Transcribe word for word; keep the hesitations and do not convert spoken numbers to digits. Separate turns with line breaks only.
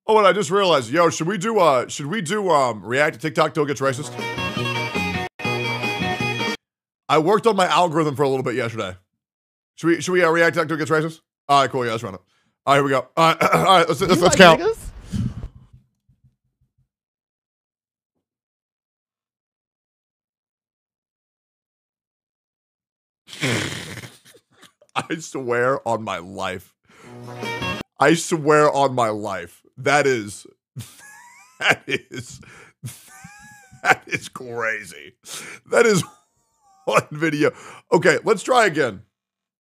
Oh, and I just realized, yo, should we do uh should we do um react to TikTok till it gets racist? I worked on my algorithm for a little bit yesterday. Should we should we uh, react to TikTok till it gets racist? All right, cool. Yeah, let's run it. All right, here we go. All right, all right let's let's, let's
like
count.
Niggas?
I swear on my life. I swear on my life. That is, that is, that is crazy. That is one video. Okay, let's try again.